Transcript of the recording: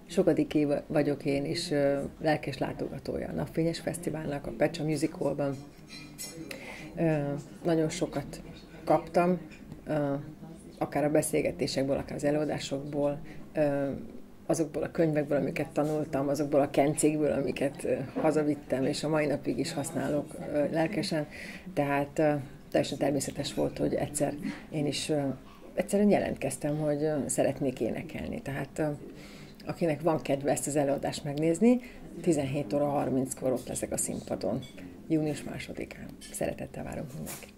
Sokadiké vagyok én is lelkes látogatója a Napfényes Fesztiválnak, a Pecsa Music Hallban. Nagyon sokat kaptam, akár a beszélgetésekből, akár az előadásokból, azokból a könyvekből, amiket tanultam, azokból a kencékből, amiket hazavittem, és a mai napig is használok lelkesen. Tehát teljesen természetes volt, hogy egyszer én is egyszerűen jelentkeztem, hogy szeretnék énekelni. Tehát akinek van kedve ezt az előadást megnézni, 17 óra 30-kor ott leszek a színpadon, június 2-án. Szeretettel várunk mindenkit.